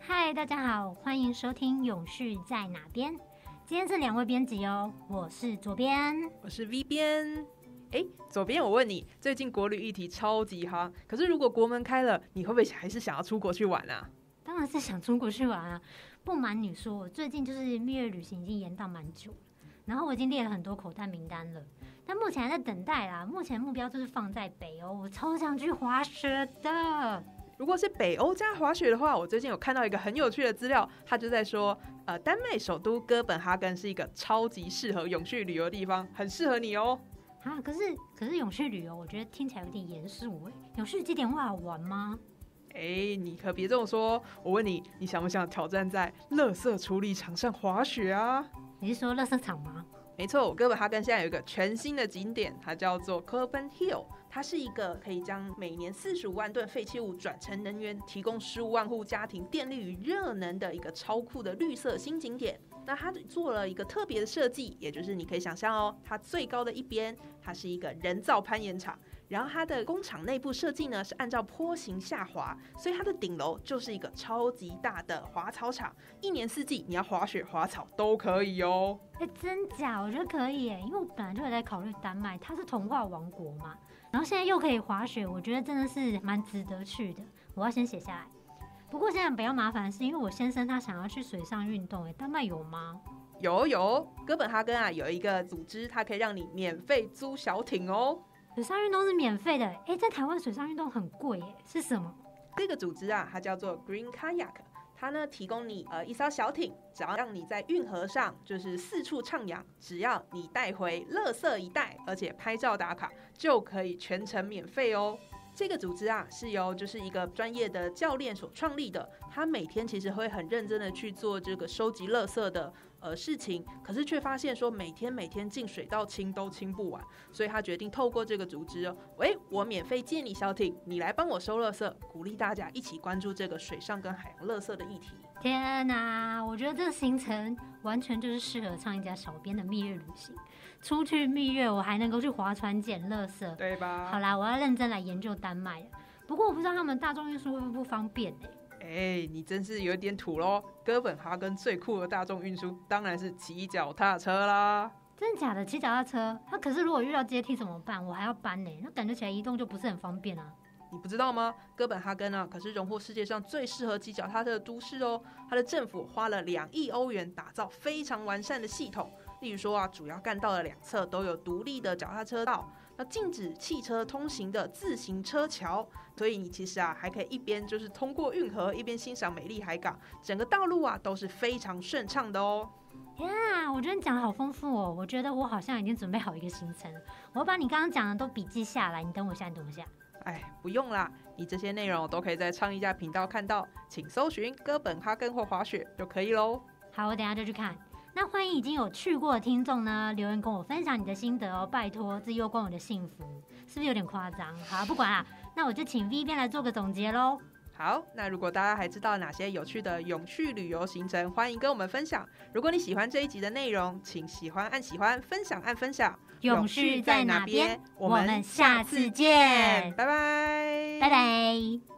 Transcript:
嗨，大家好，欢迎收听《永续在哪边》。今天是2位编辑哦，我是左边， 我是 V 边。左边我问你，最近国旅议题超级夯，可是如果国门开了，你会不会还是想要出国去玩啊？ 当然是想出国去玩啊！不瞒你说，我最近就是蜜月旅行已经延到蛮久了，然后我已经列了很多口袋名单了，但目前还在等待啦。目前目标就是放在北欧，我超想去滑雪的。 如果是北欧加滑雪的话，我最近有看到一个很有趣的资料，他就在说，丹麦首都哥本哈根是一个超级适合永续旅游的地方，很适合你哦。 啊，可是永续旅游，我觉得听起来有点严肃哎。永续景点会好玩吗？ 你可别这么说。我问你，你想不想挑战在垃圾处理场上滑雪啊？ 你是说垃圾场吗？ 没错，哥本哈根现在有一个全新的景点，它叫做 Copen Hill。它是一个可以将每年45万吨废弃物转成能源，提供15万户家庭电力与热能的一个超酷的绿色新景点。那它做了一个特别的设计，也就是你可以想象哦，它最高的一边，它是一个人造攀岩场。然后它的工厂内部设计呢是按照坡形下滑，所以它的顶楼就是一个超级大的滑草场，一年四季你要滑雪滑草都可以哦。 真假？我觉得可以耶，因为我本来就有在考虑丹麦，它是童话王国嘛，然后现在又可以滑雪，我觉得真的是蛮值得去的。我要先写下来。不过现在比较麻烦的是，因为我先生他想要去水上运动，丹麦有吗？ 有，哥本哈根啊有一个组织，它可以让你免费租小艇哦。 水上运动是免费的，在台湾水上运动很贵耶，是什么？ 这个组织啊，它叫做 Green Kayak， 它呢提供你一艘小艇，只要让你在运河上就是四处徜徉，只要你带回垃圾一袋，而且拍照打卡，就可以全程免费哦。这个组织啊，是由就是一个专业的教练所创立的，他每天其实会很认真的去做这个收集垃圾的事情，可是却发现说每天进水道清都清不完，所以他决定透过这个组织我免费借你小艇，你来帮我收垃圾，鼓励大家一起关注这个水上跟海洋垃圾的议题。 天哪，我觉得这个行程完全就是适合唱一家小编的蜜月旅行。出去蜜月，我还能够去划船捡垃圾， 对吧？ 好啦，我要认真来研究丹麦了。不过我不知道他们大众运输会不会不方便你真是有点土咯。哥本哈根最酷的大众运输当然是骑脚踏车啦。 真的假的？骑脚踏车？可是如果遇到阶梯怎么办？我还要搬那感觉起来移动就不是很方便啊。 你不知道吗？哥本哈根啊，可是荣获世界上最适合骑脚踏车的都市哦。它的政府花了2亿欧元打造非常完善的系统，例如说主要干道的2侧都有独立的脚踏车道，那禁止汽车通行的自行车桥，所以你其实还可以一边就是通过运河，一边欣赏美丽海港，整个道路都是非常顺畅的哦。 我觉得你讲的好丰富哦，我觉得我好像已经准备好一个行程了，我要把你刚刚讲的都笔记下来，你等我一下。 不用啦，你这些内容都可以在倡议家频道看到，请搜寻哥本哈根或滑雪就可以咯。 好，我等一下就去看。那欢迎已经有去过的听众呢，留言跟我分享你的心得哦，拜托，这攸关我的幸福，是不是有点夸张？好，不管啦，那我就请 V 边来做个总结咯。 好，那如果大家还知道哪些有趣的永续旅游行程，欢迎跟我们分享。如果你喜欢这一集的内容，请喜欢按喜欢，分享按分享。 永续在哪边？我们下次见， 拜拜， 拜拜。